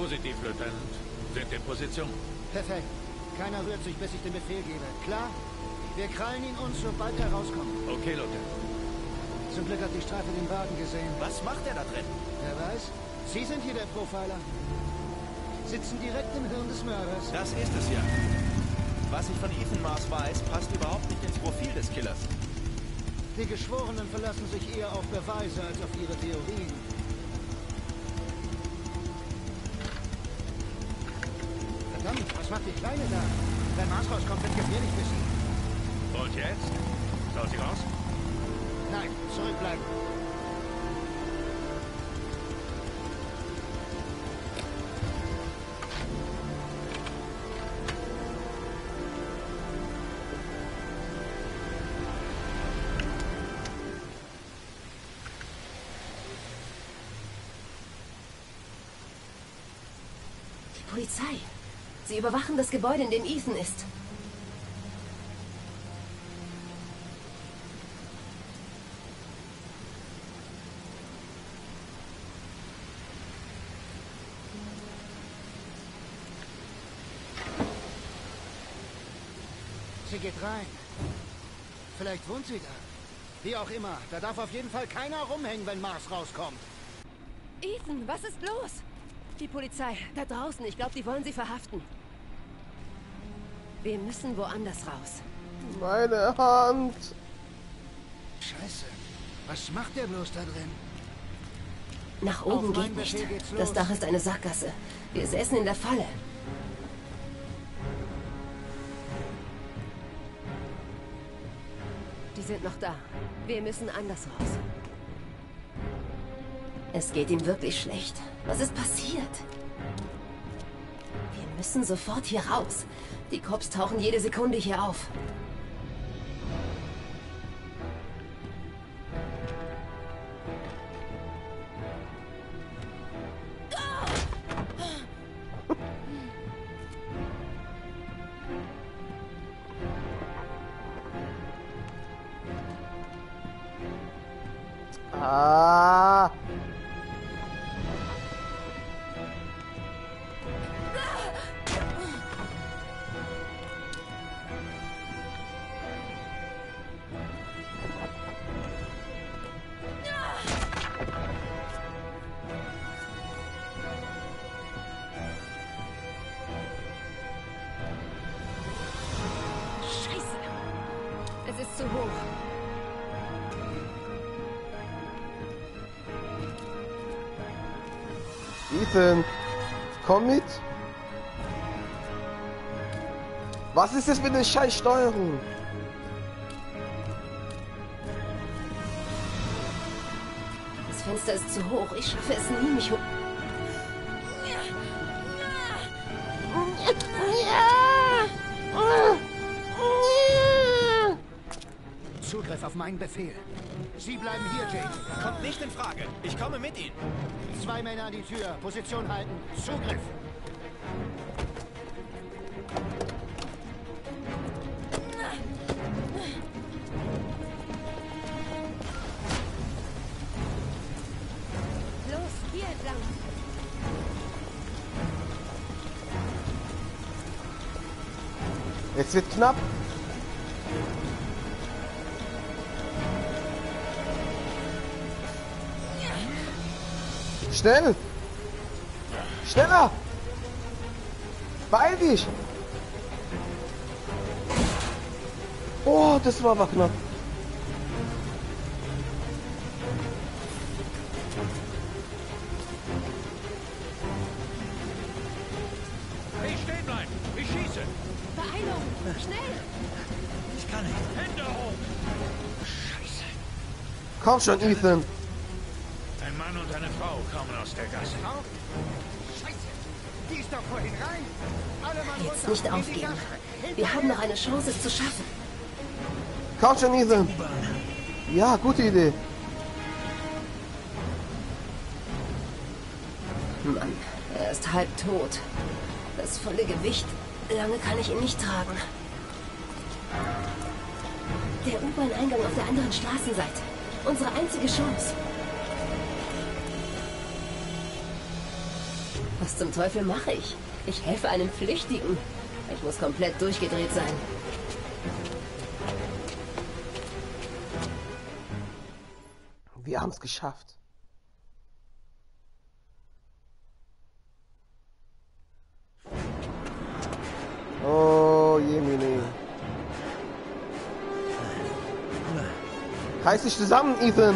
Positiv, Lieutenant. Sind in Position. Perfekt. Keiner rührt sich, bis ich den Befehl gebe. Klar? Wir krallen ihn uns, sobald er rauskommt. Okay, Lieutenant. Zum Glück hat die Streife den Wagen gesehen. Was macht er da drin? Wer weiß? Sie sind hier der Profiler. Sitzen direkt im Hirn des Mörders. Das ist es ja. Was ich von Ethan Mars weiß, passt überhaupt nicht ins Profil des Killers. Die Geschworenen verlassen sich eher auf Beweise als auf ihre Theorien. Verdammt, was macht die Kleine da? Wenn Mars rauskommt, wird gefährlich für sie. Und jetzt? Soll sie raus? Nein, zurückbleiben. Polizei. Sie überwachen das Gebäude, in dem Ethan ist. Sie geht rein. Vielleicht wohnt sie da. Wie auch immer, da darf auf jeden Fall keiner rumhängen, wenn Mars rauskommt. Ethan, was ist los? Die Polizei, da draußen. Ich glaube, die wollen sie verhaften. Wir müssen woanders raus. Meine Hand. Scheiße. Was macht der bloß da drin? Nach oben Auf meinen geht nicht. Befehl geht's los. Das Dach ist eine Sackgasse. Wir säßen in der Falle. Die sind noch da. Wir müssen anders raus. Es geht ihm wirklich schlecht. Was ist passiert? Wir müssen sofort hier raus. Die Cops tauchen jede Sekunde hier auf. Ah. Scheiße! Es ist zu hoch. Ethan, komm mit. Was ist das mit der Scheißsteuerung? Das Fenster ist zu hoch. Ich schaffe es nie, mich hoch. Zugriff auf meinen Befehl. Sie bleiben hier, Jake. Kommt nicht in Frage. Ich komme mit Ihnen. 2 Männer an die Tür. Position halten. Zugriff. Los, hier entlang. Jetzt wird knapp. Schnell! Schneller! Beeil dich! Oh, das war aber knapp. Hey, stehen bleiben! Ich schieße! Beeilung! Schnell! Ich kann nicht. Hände hoch! Scheiße! Komm schon, Ethan. Ein Mann und eine Frau kommen aus der Gasse. Auf. Scheiße. Die ist doch vorhin rein. Alle Mann Jetzt runter. nicht In die aufgeben. Gasse. Wir haben noch eine Chance, es zu schaffen. Komm schon, Ethan. Ja, gute Idee. Mann, er ist halb tot. Das volle Gewicht. Lange kann ich ihn nicht tragen. Der U-Bahn-Eingang auf der anderen Straßenseite. Unsere einzige Chance. Was zum Teufel mache ich? Ich helfe einem Flüchtigen. Ich muss komplett durchgedreht sein. Wir haben es geschafft. Oh, Jemini. Reiß dich zusammen, Ethan.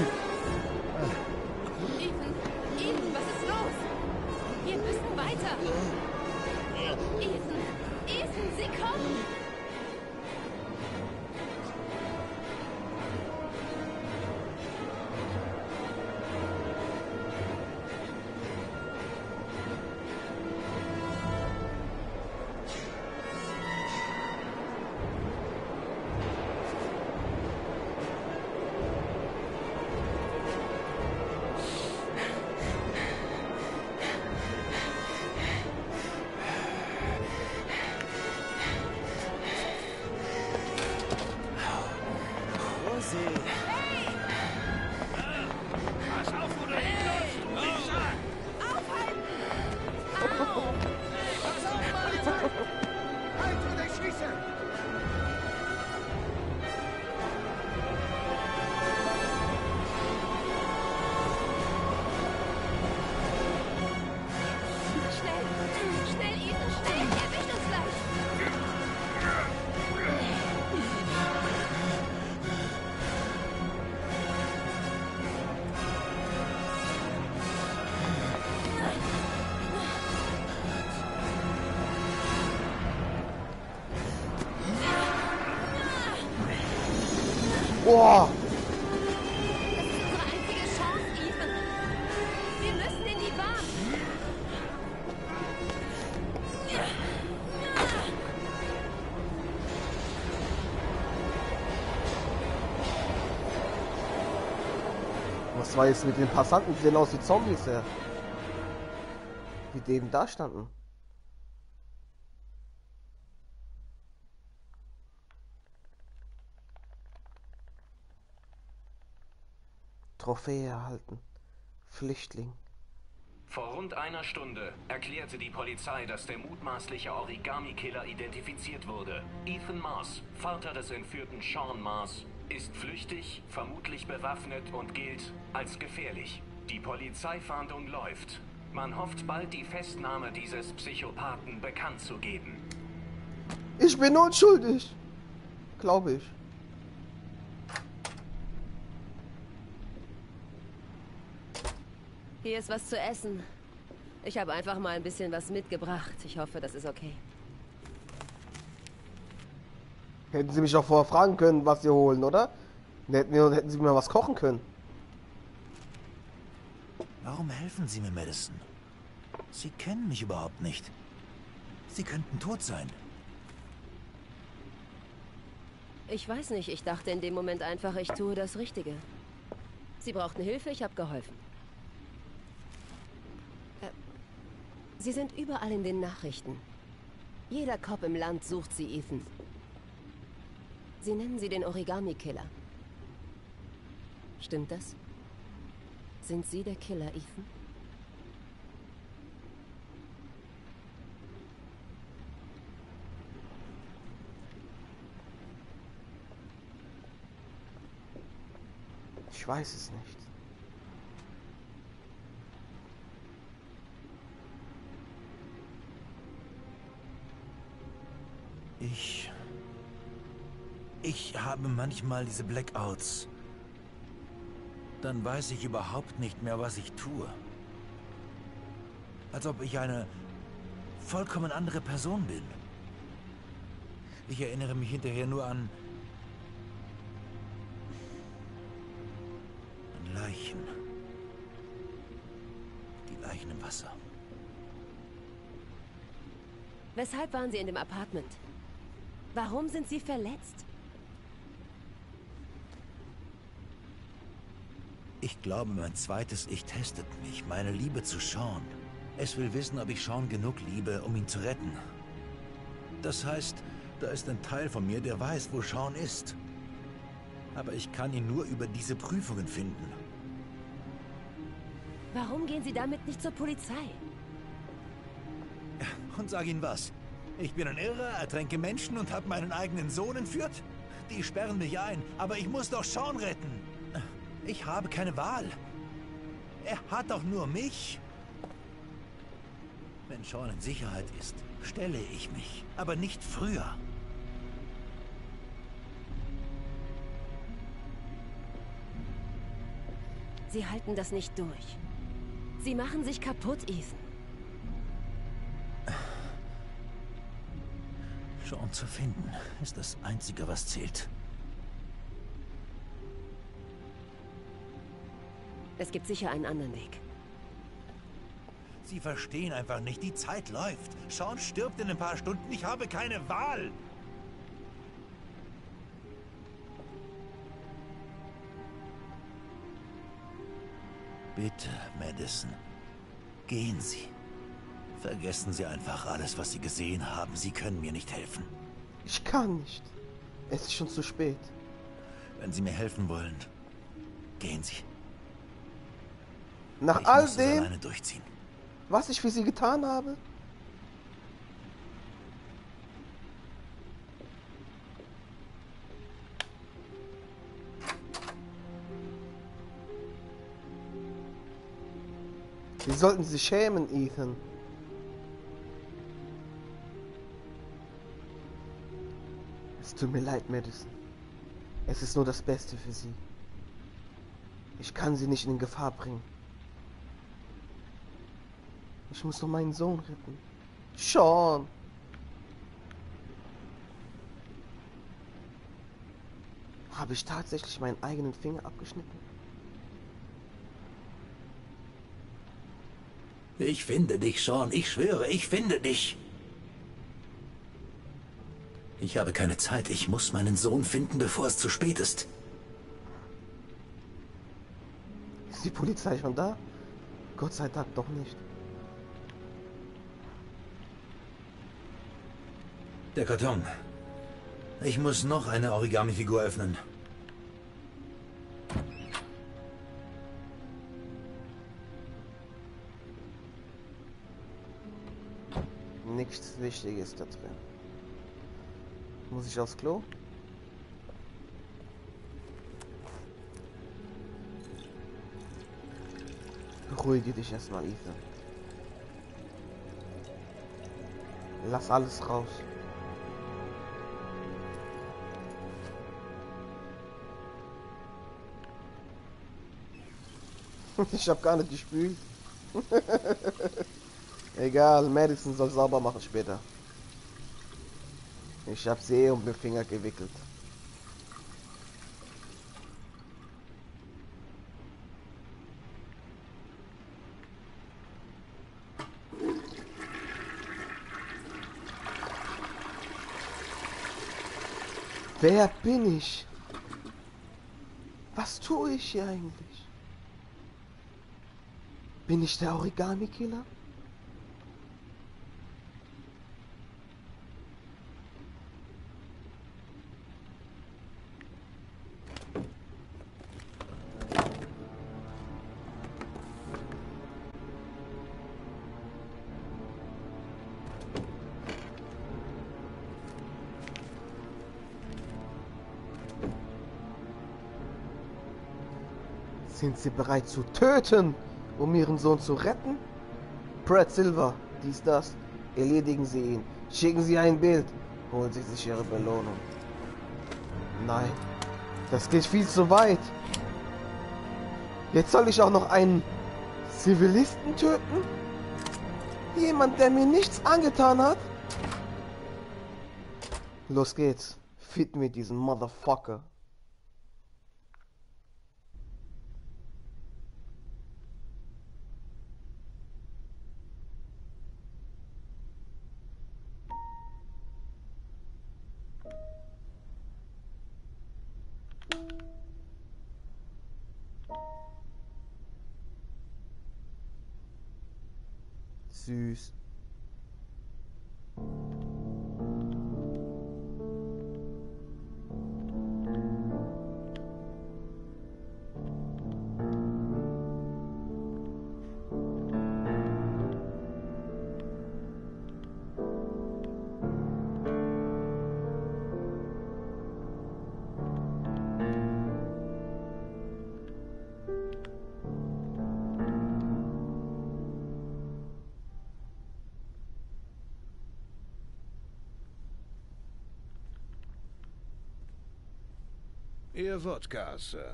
Ethan, was ist los? Wir müssen weiter. Ethan, sie kommen. Pass auf, wo du hinläufst, du Wichser! Aufhalten! Halt oder ich schieße! Schnell, Ethan, schnell! Er erwischt uns gleich! Boah. Das ist unsere einzige Chance, Ethan. Wir müssen in die Bahn. Was war jetzt mit den Passanten? Die sehen aus wie Zombies, ja. Wie die eben da standen. Trophäe erhalten. Flüchtling. Vor rund einer Stunde erklärte die Polizei, dass der mutmaßliche Origami-Killer identifiziert wurde. Ethan Mars, Vater des entführten Sean Mars, ist flüchtig, vermutlich bewaffnet und gilt als gefährlich. Die Polizeifahndung läuft. Man hofft bald die Festnahme dieses Psychopathen bekannt zu geben. Ich bin unschuldig. Glaube ich. Hier ist was zu essen. Ich habe einfach mal ein bisschen was mitgebracht. Ich hoffe, das ist okay. Hätten Sie mich auch vorher fragen können, was Sie holen, oder? Hätten Sie mir was kochen können. Warum helfen Sie mir, Madison? Sie kennen mich überhaupt nicht. Sie könnten tot sein. Ich weiß nicht, ich dachte in dem Moment einfach, ich tue das Richtige. Sie brauchten Hilfe, ich habe geholfen. Sie sind überall in den Nachrichten. Jeder Cop im Land sucht sie, Ethan. Sie nennen sie den Origami-Killer. Stimmt das? Sind Sie der Killer, Ethan? Ich weiß es nicht. Ich habe manchmal diese Blackouts. Dann weiß ich überhaupt nicht mehr, was ich tue. Als ob ich eine vollkommen andere Person bin. Ich erinnere mich hinterher nur an Leichen. Die Leichen im Wasser. Weshalb waren Sie in dem Apartment? Warum sind Sie verletzt? Ich glaube, mein zweites Ich testet mich. Meine Liebe zu Sean. Es will wissen, ob ich Sean genug liebe, um ihn zu retten. Das heißt, da ist ein Teil von mir, der weiß, wo Sean ist. Aber ich kann ihn nur über diese Prüfungen finden. Warum gehen Sie damit nicht zur Polizei? Und sag Ihnen was. Ich bin ein Irrer, ertränke Menschen und habe meinen eigenen Sohn entführt? Die sperren mich ein, aber ich muss doch Sean retten. Ich habe keine Wahl. Er hat doch nur mich. Wenn Sean in Sicherheit ist, stelle ich mich. Aber nicht früher. Sie halten das nicht durch. Sie machen sich kaputt, Ethan. Sean zu finden, ist das Einzige, was zählt. Es gibt sicher einen anderen Weg. Sie verstehen einfach nicht, die Zeit läuft. Sean stirbt in ein paar Stunden, ich habe keine Wahl. Bitte, Madison, gehen Sie. Vergessen Sie einfach alles, was Sie gesehen haben. Sie können mir nicht helfen. Ich kann nicht. Es ist schon zu spät. Wenn Sie mir helfen wollen, gehen Sie. Nach Ich all muss es dem, alleine durchziehen. was ich für sie getan habe? Sie sollten sich schämen, Ethan. Es tut mir leid, Madison. Es ist nur das Beste für sie. Ich kann sie nicht in Gefahr bringen. Ich muss nur meinen Sohn retten. Sean! Habe ich tatsächlich meinen eigenen Finger abgeschnitten? Ich finde dich, Sean. Ich schwöre, ich finde dich. Ich habe keine Zeit. Ich muss meinen Sohn finden, bevor es zu spät ist. Ist die Polizei schon da? Gott sei Dank doch nicht. Der Karton. Ich muss noch eine Origami-Figur öffnen. Nichts Wichtiges da drin. Muss ich aufs Klo? Beruhige dich erstmal, Ethan. Lass alles raus. Ich hab gar nicht gespült. Egal, Madison soll sauber machen später. Ich hab sie um den Finger gewickelt. Wer bin ich? Was tue ich hier eigentlich? Bin ich der Origami-Killer? Sind Sie bereit zu töten, um Ihren Sohn zu retten? Brad Silver, dies, das. Erledigen Sie ihn. Schicken Sie ein Bild. Holen Sie sich Ihre Belohnung. Nein, das geht viel zu weit. Jetzt soll ich auch noch einen Zivilisten töten? Jemand, der mir nichts angetan hat? Los geht's. Fit mir diesen Motherfucker. Süß. Ihr Wodka, Sir.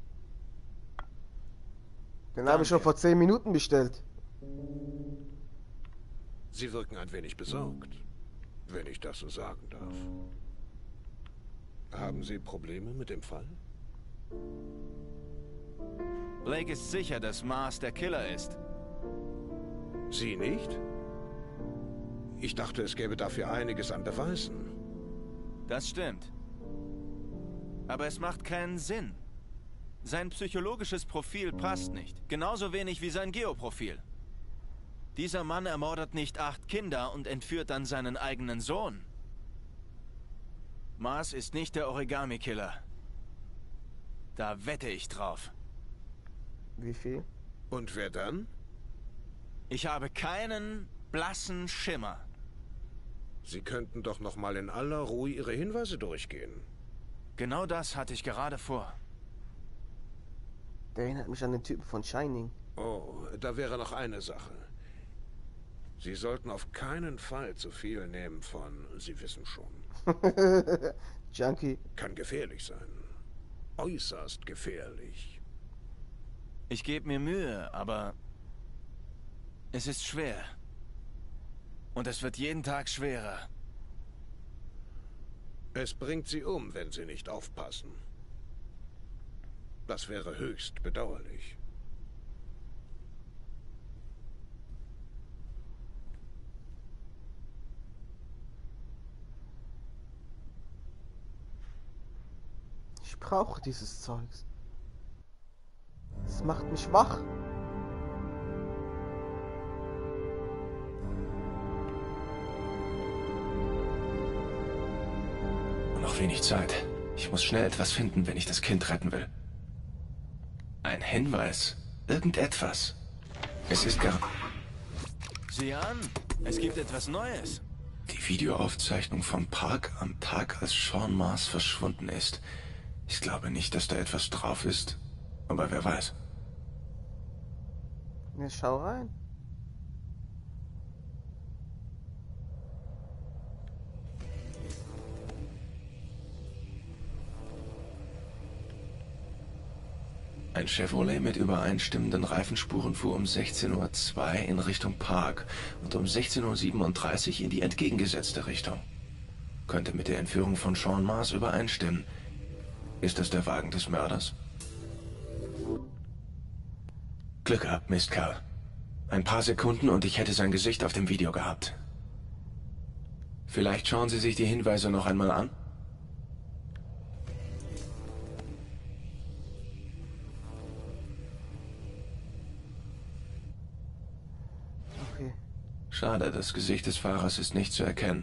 Den habe ich schon vor 10 Minuten bestellt. Sie wirken ein wenig besorgt, wenn ich das so sagen darf. Haben Sie Probleme mit dem Fall? Blake ist sicher, dass Mars der Killer ist. Sie nicht? Ich dachte, es gäbe dafür einiges an Beweisen. Das stimmt. Aber es macht keinen Sinn. Sein psychologisches Profil passt nicht. Genauso wenig wie sein Geoprofil. Dieser Mann ermordet nicht 8 Kinder und entführt dann seinen eigenen Sohn. Mars ist nicht der Origami-Killer. Da wette ich drauf. Wie viel? Und wer dann? Ich habe keinen blassen Schimmer. Sie könnten doch noch mal in aller Ruhe Ihre Hinweise durchgehen. Genau das hatte ich gerade vor. Der erinnert mich an den Typen von Shining. Oh, da wäre noch eine Sache. Sie sollten auf keinen Fall zu viel nehmen von, Sie wissen schon. Junkie. Kann gefährlich sein. Äußerst gefährlich. Ich gebe mir Mühe, aber es ist schwer. Und es wird jeden Tag schwerer. Es bringt Sie um, wenn Sie nicht aufpassen. Das wäre höchst bedauerlich. Ich brauche dieses Zeugs. Es macht mich wach. Noch wenig Zeit. Ich muss schnell etwas finden, wenn ich das Kind retten will. Ein Hinweis. Irgendetwas. Es ist gar... Sieh an, es gibt etwas Neues. Die Videoaufzeichnung vom Park am Tag, als Sean Mars verschwunden ist. Ich glaube nicht, dass da etwas drauf ist. Aber wer weiß. Ja, schau rein. Ein Chevrolet mit übereinstimmenden Reifenspuren fuhr um 16:02 Uhr in Richtung Park und um 16:37 Uhr in die entgegengesetzte Richtung. Könnte mit der Entführung von Sean Mars übereinstimmen. Ist das der Wagen des Mörders? Glück gehabt, Mistkerl. Ein paar Sekunden und ich hätte sein Gesicht auf dem Video gehabt. Vielleicht schauen Sie sich die Hinweise noch einmal an? Okay. Schade, das Gesicht des Fahrers ist nicht zu erkennen.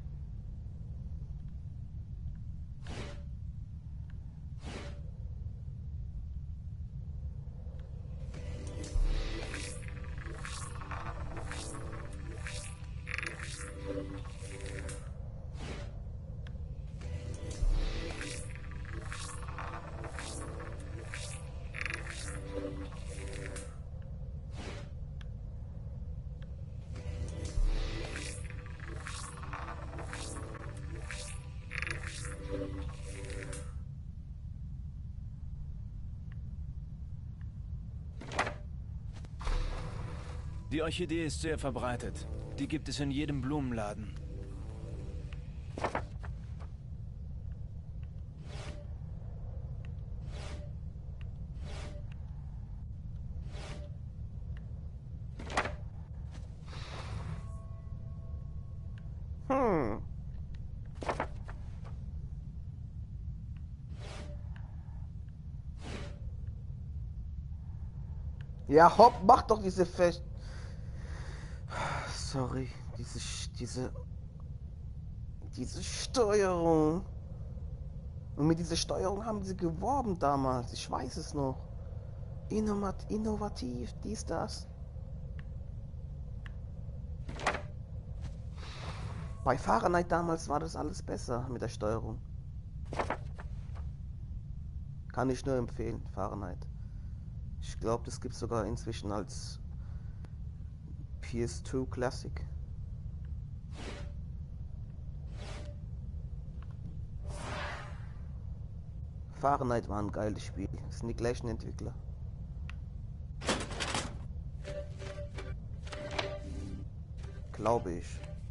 Die Orchidee ist sehr verbreitet. Die gibt es in jedem Blumenladen. Ja, hopp, mach doch diese Fest. Sorry, diese Steuerung. Und mit dieser Steuerung haben sie geworben damals. Ich weiß es noch. Innovativ, dies, das. Bei Fahrenheit damals war das alles besser mit der Steuerung. Kann ich nur empfehlen, Fahrenheit. Ich glaube, das gibt es sogar inzwischen als PS2 Classic. Fahrenheit war ein geiles Spiel. Das sind die gleichen Entwickler. Glaube ich.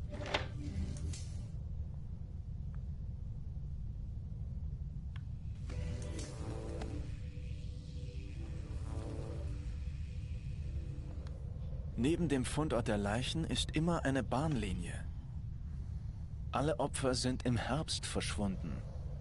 Neben dem Fundort der Leichen ist immer eine Bahnlinie. Alle Opfer sind im Herbst verschwunden.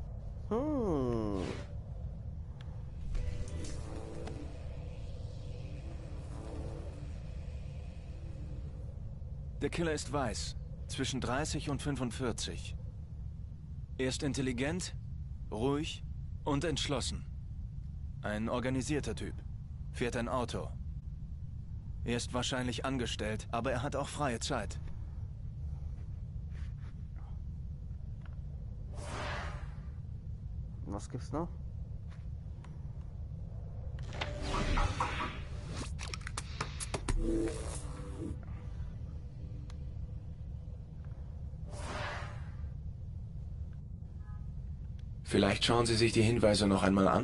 Der Killer ist weiß, zwischen 30 und 45. Er ist intelligent, ruhig und entschlossen. Ein organisierter Typ, fährt ein Auto. Er ist wahrscheinlich angestellt, aber er hat auch freie Zeit. Was gibt's noch? Vielleicht schauen Sie sich die Hinweise noch einmal an.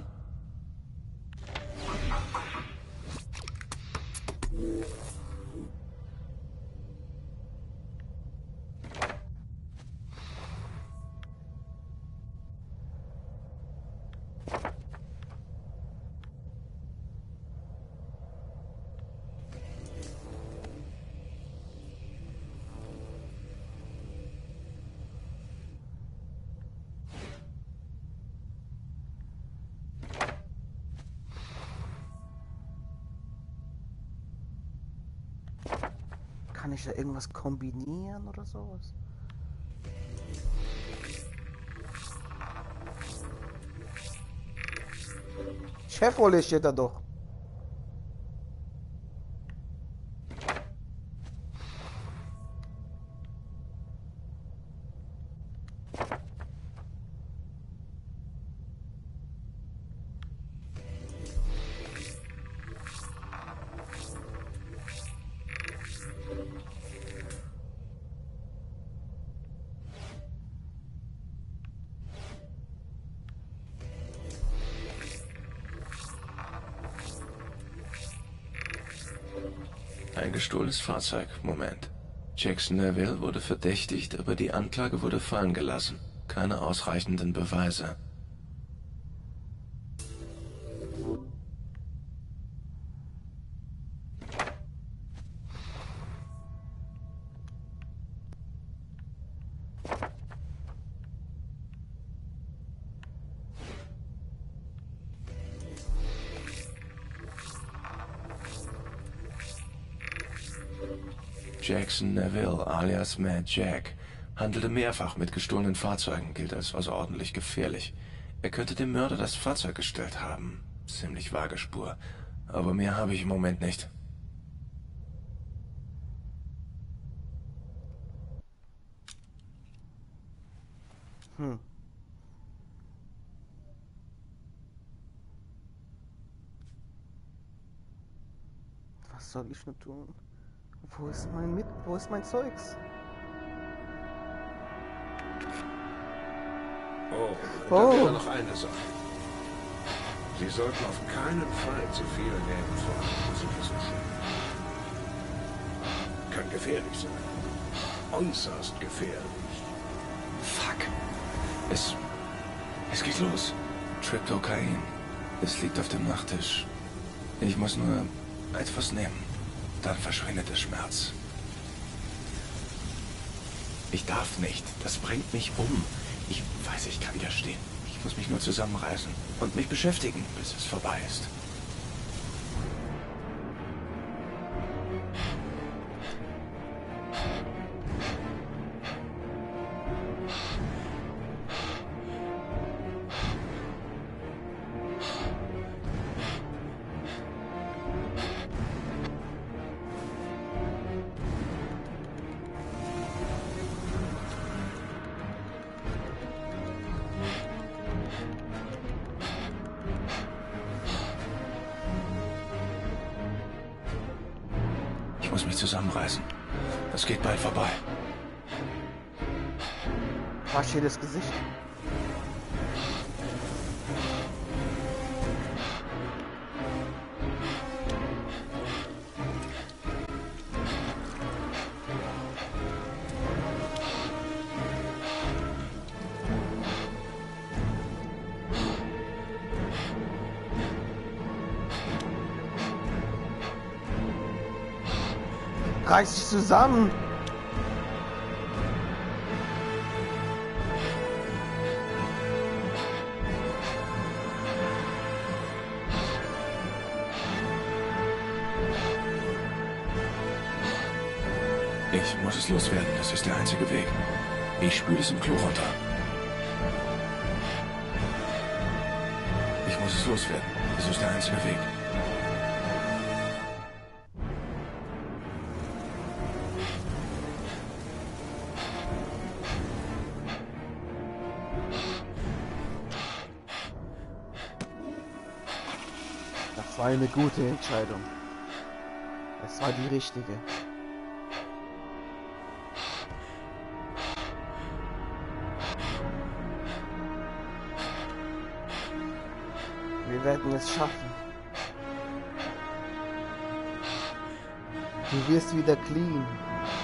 Kann ich da irgendwas kombinieren oder sowas? Chevrolet steht da doch. Ein gestohlenes Fahrzeug. Moment. Jackson Neville wurde verdächtigt, aber die Anklage wurde fallen gelassen. Keine ausreichenden Beweise. Jackson Neville alias Mad Jack handelte mehrfach mit gestohlenen Fahrzeugen, gilt als außerordentlich gefährlich. Er könnte dem Mörder das Fahrzeug gestellt haben. Ziemlich vage Spur. Aber mehr habe ich im Moment nicht. Was soll ich nur tun? Wo ist mein Zeugs? Da wäre noch eine Sache. Sie sollten auf keinen Fall zu viel nehmen von Sie wissen schon. Kann gefährlich sein. Äußerst gefährlich. Fuck. Es geht los. Triptocain. Es liegt auf dem Nachttisch. Ich muss nur etwas nehmen. Dann verschwindet der Schmerz. Ich darf nicht. Das bringt mich um. Ich weiß, ich kann widerstehen. Ich muss mich nur zusammenreißen und mich beschäftigen, bis es vorbei ist. Ich muss mich zusammenreißen. Es geht bald vorbei. Wasch dir das Gesicht. Reiß dich zusammen! Ich muss es loswerden, das ist der einzige Weg. Ich spüle es im Klo runter. Ich muss es loswerden, das ist der einzige Weg. Das war eine gute Entscheidung. Es war die richtige. Wir werden es schaffen. Du wirst wieder clean.